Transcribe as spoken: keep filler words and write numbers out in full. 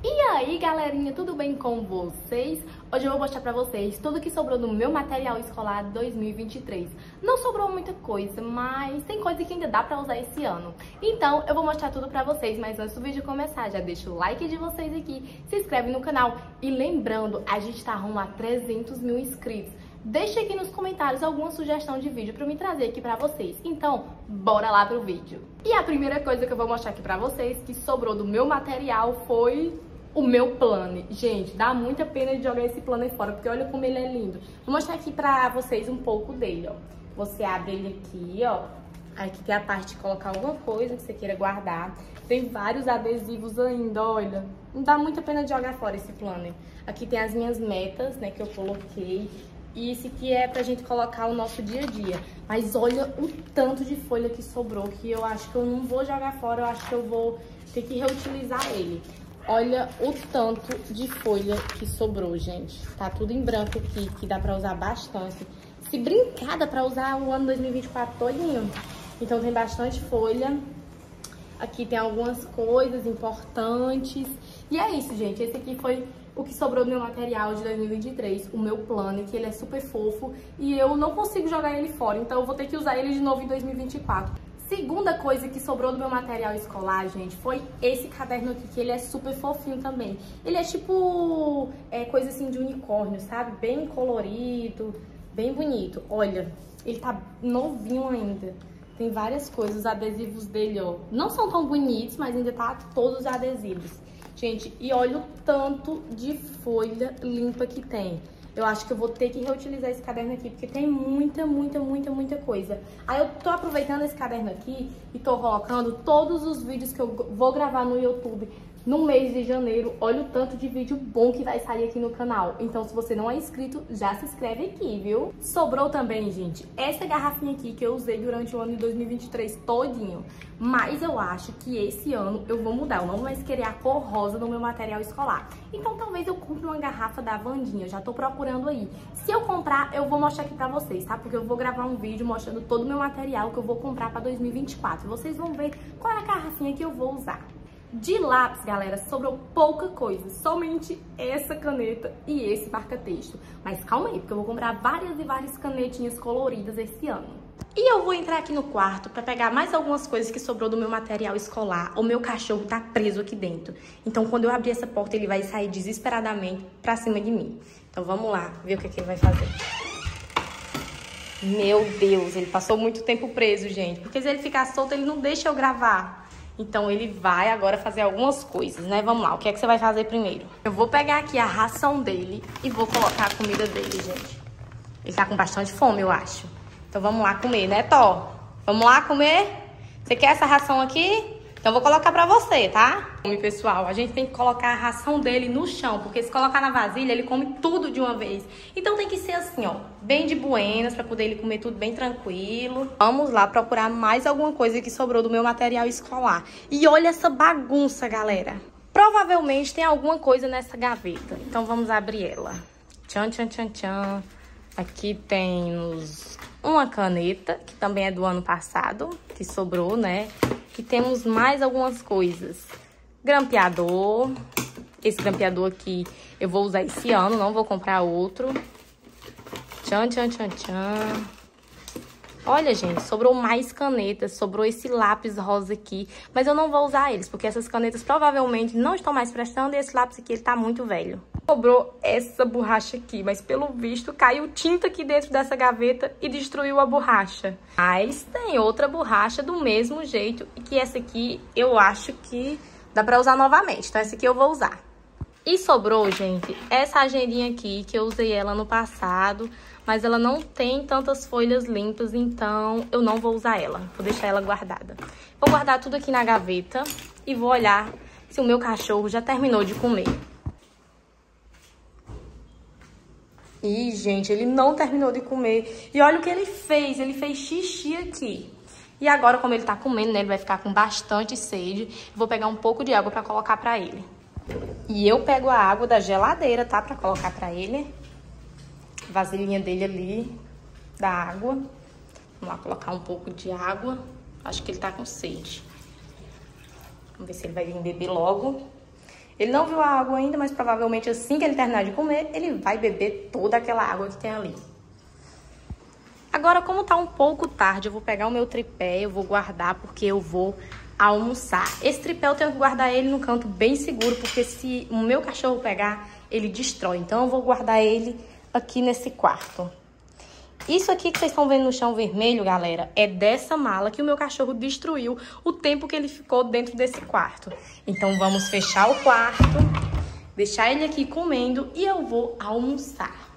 E aí, galerinha, tudo bem com vocês? Hoje eu vou mostrar pra vocês tudo que sobrou do meu material escolar dois mil e vinte e três. Não sobrou muita coisa, mas tem coisa que ainda dá pra usar esse ano. Então, eu vou mostrar tudo pra vocês, mas antes do vídeo começar, já deixa o like de vocês aqui, se inscreve no canal. E lembrando, a gente tá rumo a trezentos mil inscritos. Deixa aqui nos comentários alguma sugestão de vídeo pra eu me trazer aqui pra vocês. Então, bora lá pro vídeo. E a primeira coisa que eu vou mostrar aqui pra vocês, que sobrou do meu material, foi o meu planner. Gente, dá muita pena de jogar esse planner fora, porque olha como ele é lindo. Vou mostrar aqui pra vocês um pouco dele, ó. Você abre ele aqui, ó. Aqui tem a parte de colocar alguma coisa que você queira guardar. Tem vários adesivos ainda, olha. Não dá muita pena de jogar fora esse planner. Aqui tem as minhas metas, né, que eu coloquei. E esse aqui é pra gente colocar o nosso dia a dia. Mas olha o tanto de folha que sobrou, que eu acho que eu não vou jogar fora, eu acho que eu vou ter que reutilizar ele. Olha o tanto de folha que sobrou, gente. Tá tudo em branco aqui, que dá pra usar bastante. Se brincar, dá pra usar o ano dois mil e vinte e quatro todinho. Então tem bastante folha. Aqui tem algumas coisas importantes. E é isso, gente. Esse aqui foi o que sobrou do meu material de dois mil e vinte e três, o meu planner, que ele é super fofo e eu não consigo jogar ele fora, então eu vou ter que usar ele de novo em dois mil e vinte e quatro. Segunda coisa que sobrou do meu material escolar, gente, foi esse caderno aqui, que ele é super fofinho também. Ele é tipo, é, coisa assim de unicórnio, sabe? Bem colorido, bem bonito. Olha, ele tá novinho ainda. Tem várias coisas, os adesivos dele, ó, não são tão bonitos, mas ainda tá todos os adesivos. Gente, e olha o tanto de folha limpa que tem. Eu acho que eu vou ter que reutilizar esse caderno aqui, porque tem muita, muita, muita, muita coisa. Aí eu tô aproveitando esse caderno aqui e tô colocando todos os vídeos que eu vou gravar no YouTube no mês de janeiro. Olha o tanto de vídeo bom que vai sair aqui no canal. Então, se você não é inscrito, já se inscreve aqui, viu? Sobrou também, gente, essa garrafinha aqui que eu usei durante o ano de dois mil e vinte e três todinho. Mas eu acho que esse ano eu vou mudar. Eu não vou mais querer a cor rosa no meu material escolar. Então, talvez eu compre uma garrafa da Wandinha. Eu já tô procurando aí. Se eu comprar, eu vou mostrar aqui pra vocês, tá? Porque eu vou gravar um vídeo mostrando todo o meu material que eu vou comprar pra dois mil e vinte e quatro. Vocês vão ver qual é a garrafinha que eu vou usar. De lápis, galera, sobrou pouca coisa, somente essa caneta e esse marca-texto. Mas calma aí, porque eu vou comprar várias e várias canetinhas coloridas esse ano. E eu vou entrar aqui no quarto pra pegar mais algumas coisas que sobrou do meu material escolar. O meu cachorro tá preso aqui dentro. Então, quando eu abrir essa porta, ele vai sair desesperadamente pra cima de mim. Então, vamos lá ver o que, é que ele vai fazer. Meu Deus, ele passou muito tempo preso, gente. Porque se ele ficar solto, ele não deixa eu gravar. Então, ele vai agora fazer algumas coisas, né? Vamos lá, o que é que você vai fazer primeiro? Eu vou pegar aqui a ração dele e vou colocar a comida dele, gente. Ele tá com bastante fome, eu acho. Então, vamos lá comer, né, Thó? Vamos lá comer? Você quer essa ração aqui? Então, eu vou colocar pra você, tá? Come, pessoal, a gente tem que colocar a ração dele no chão, porque se colocar na vasilha, ele come tudo de uma vez. Então, tem que ser assim, ó, bem de buenas, pra poder ele comer tudo bem tranquilo. Vamos lá procurar mais alguma coisa que sobrou do meu material escolar. E olha essa bagunça, galera. Provavelmente tem alguma coisa nessa gaveta. Então, vamos abrir ela. Tchan, tchan, tchan, tchan. Aqui temos uma caneta, que também é do ano passado, que sobrou, né? Aqui temos mais algumas coisas. Grampeador. Esse grampeador aqui eu vou usar esse ano, não vou comprar outro. Tchan, tchan, tchan, tchan. Olha, gente, sobrou mais canetas, sobrou esse lápis rosa aqui. Mas eu não vou usar eles, porque essas canetas provavelmente não estão mais prestando e esse lápis aqui, ele tá muito velho. Sobrou essa borracha aqui, mas pelo visto caiu tinta aqui dentro dessa gaveta e destruiu a borracha. Mas tem outra borracha do mesmo jeito e que essa aqui eu acho que dá pra usar novamente. Então essa aqui eu vou usar. E sobrou, gente, essa agendinha aqui que eu usei ela no passado, mas ela não tem tantas folhas limpas, então eu não vou usar ela. Vou deixar ela guardada. Vou guardar tudo aqui na gaveta e vou olhar se o meu cachorro já terminou de comer. Ih, gente, ele não terminou de comer. E olha o que ele fez, ele fez xixi aqui. E agora, como ele tá comendo, né, ele vai ficar com bastante sede. Vou pegar um pouco de água pra colocar pra ele. E eu pego a água da geladeira, tá, pra colocar pra ele. Vasilhinha dele ali, da água. Vamos lá colocar um pouco de água. Acho que ele tá com sede. Vamos ver se ele vai vir beber logo. Ele não viu a água ainda, mas provavelmente assim que ele terminar de comer, ele vai beber toda aquela água que tem ali. Agora, como tá um pouco tarde, eu vou pegar o meu tripé, eu vou guardar porque eu vou almoçar. Esse tripé eu tenho que guardar ele num canto bem seguro, porque se o meu cachorro pegar, ele destrói. Então eu vou guardar ele aqui nesse quarto. Isso aqui que vocês estão vendo no chão vermelho, galera, é dessa mala que o meu cachorro destruiu o tempo que ele ficou dentro desse quarto. Então vamos fechar o quarto, deixar ele aqui comendo e eu vou almoçar.